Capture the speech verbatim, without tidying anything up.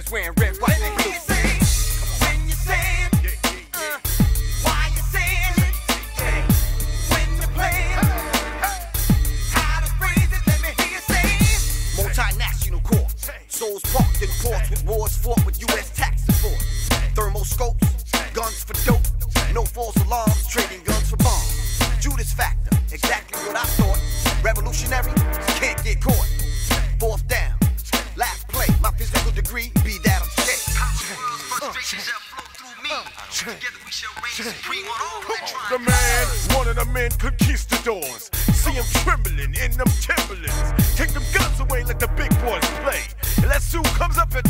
Just wearing red, white, and blue. When you say it, uh, why you saying it? When you play it, how to phrase it, let me hear you say it. Multinational corps, souls parked in ports with wars fought with U S tax support. Thermoscopes, guns for dope, no false alarms, trading guns for bombs. Judas factor, exactly what I thought. Revolutionary, can't get caught. Fourth down, last play, my physical degree, be that I'm shit. The man, one of the men conquistadors. See him trembling in them Timberlands. Take them guns away, let the big boys play. And let's see who comes up at